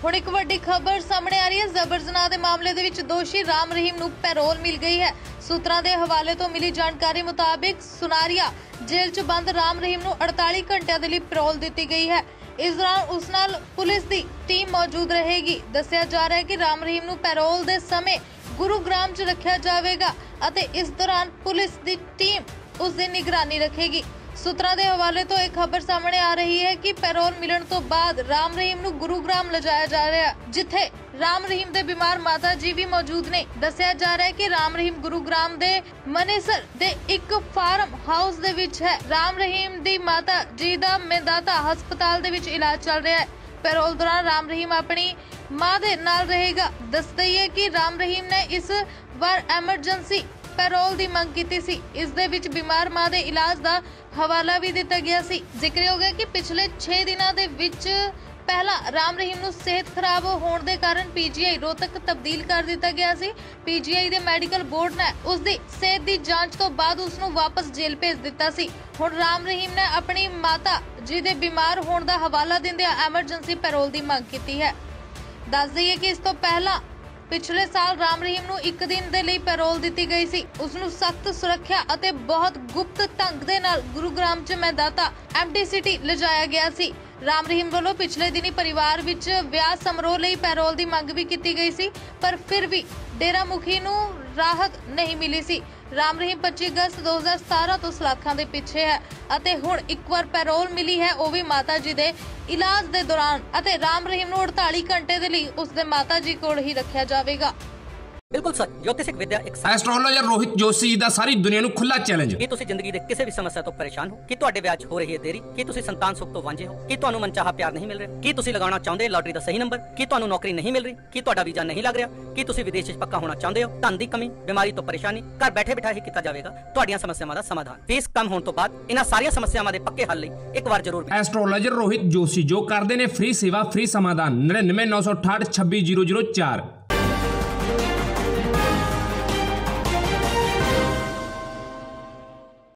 ਹੁਣ एक वड्डी खबर सामने आ रही है। जबर जनाह के मामले दे विच दोषी राम रहीम नूं पैरोल मिल गई है। सूत्रां दे हवाले तो मिली जानकारी मुताबिक सुनारिया जेल च बंद राम रहीम नूं 48 घंटिया दे लई पैरोल दित्ती गई है। इस दौरान उस नाल पुलिस दी टीम मौजूद रहेगी। दस्सिया जा रहा है कि राम रहीम नूं पैरोल दे समय गुरुग्राम च रखिया जावेगा अते इस दौरान पुलिस दी टीम उस दी निगरानी रखेगी। सूत्रां दे हवाले तो एक खबर सामने आ रही है कि पैरोल मिलण तो बाद राम रहीम नूं गुरुग्राम लिजाया जा रहा है, जिथे राम रहीम दे बीमार माता जी भी मौजूद ने। दस्सिया जा रहा है कि राम रहीम गुरुग्राम दे मनेसर दे एक फार्म हाउस दे विच है। राम रहीम दी माता जी दा मेदाता हस्पताल दे विच इलाज चल रहा है। पैरोल दौरान राम रहीम अपनी मां दे नाल रहेगा। दस दईए कि राम रहीम ने इस बार एमरजेंसी पैरोल दी मंग कीती सी। इस दे विच बीमार मां दे इलाज दा हवाला भी दिता गया सी। जिक्र हो गया कि पिछले 6 दिनों दे विच पहला राम रहीम नूं सेहत खराब होने के कारण पीजीआई रोहतक तब्दील कर दिता गया सी। पीजीआई दे मैडिकल बोर्ड ने उसदी सेहत दी जांच तो बाद उसनूं वापस जेल भेज दिता सी। हुण राम रहीम ने अपनी माता जी दे बीमार होने का हवाला दिंदिआं एमरजेंसी पैरोल दी मंग कीती है। दस दईए कि इस तो पहला पिछले साल राम रहीम नूं 1 दिन दे लई पैरोल दित्ती गई सी। उसनूं सख्त सुरक्षा अते बहुत गुप्त ढंग दे नाल गुरुग्राम च मैदाता एमटी सिटी लिजाया गया सी। राम रहीम वालों पिछले दिनी परिवार विच विआह समारोह लई पैरोल दी मंग भी कीती गई सी, पर फिर भी डेरा मुखी नूं राहत नहीं मिली सी। राम रहीम 25 अगस्त 2017 तो सलाखां दे पिछे है अते हुण एक बार पैरोल मिली है, वो भी माता जी दे इलाज दे दौरान। अते राम रहीम नूं 48 घंटे दे लई उसदे माता जी कोल ही रखिया जावेगा। बिल्कुल सच ज्योतिषिक विद्या एक एस्ट्रोलॉजर रोहित जोशी जी ਦਾ ਸਾਰੀ ਦੁਨੀਆ ਨੂੰ ਖੁੱਲਾ ਚੈਲੰਜ। ਕੀ ਤੁਸੀਂ ਜ਼ਿੰਦਗੀ ਦੇ ਕਿਸੇ ਵੀ ਸਮੱਸਿਆ ਤੋਂ ਪਰੇਸ਼ਾਨ ਹੋ? ਕੀ ਤੁਹਾਡੇ ਵਿਆਹ 'ਚ ਹੋ ਰਹੀ ਹੈ ਦੇਰੀ? ਕੀ ਤੁਸੀਂ ਸੰਤਾਨ ਸੁੱਖ ਤੋਂ ਵਾਂਝੇ ਹੋ? ਕੀ ਤੁਹਾਨੂੰ ਮਨਚਾਹਾ ਪਿਆਰ ਨਹੀਂ ਮਿਲ ਰਿਹਾ? ਕੀ ਤੁਸੀਂ ਲਗਾਉਣਾ ਚਾਹੁੰਦੇ ਲਾਟਰੀ ਦਾ ਸਹੀ ਨੰਬਰ? ਕੀ ਤੁਹਾਨੂੰ ਨੌਕਰੀ ਨਹੀਂ ਮਿਲ ਰਹੀ? ਕੀ ਤੁਹਾਡਾ ਵੀਜ਼ਾ ਨਹੀਂ ਲੱਗ ਰਿਹਾ? ਕੀ ਤੁਸੀਂ ਵਿਦੇਸ਼ 'ਚ ਪੱਕਾ ਹੋਣਾ ਚਾਹੁੰਦੇ ਹੋ? ਧਨ ਦੀ ਕਮੀ, ਬਿਮਾਰੀ ਤੋਂ ਪਰੇਸ਼ਾਨੀ, ਘਰ ਬੈਠੇ ਬਿਠਾਏ ਹੀ ਕੀਤਾ ਜਾਵੇਗਾ ਤੁਹਾਡੀਆਂ ਸਮੱਸਿਆਵਾਂ ਦਾ ਸਮਾਧਾਨ। ਫੀਸ ਕਮ ਹੋਣ ਤੋਂ ਬਾਅਦ ਇਹਨਾਂ ਸਾਰੀਆਂ ਸਮੱਸਿਆਵਾਂ ਦੇ ਪੱਕੇ ਹੱਲ ਲਈ ਇੱਕ ਵਾਰ ਜ਼ਰੂਰ ਐਸਟ੍ਰੋਲੋਜਰ ਰੋਹਿਤ ਜੋਸ਼ੀ ਜੋ ਕਰਦੇ ਨੇ ਫ੍ਰੀ ਸੇਵਾ ਫ੍ਰੀ ਸਮਾਧਾਨ 9996862004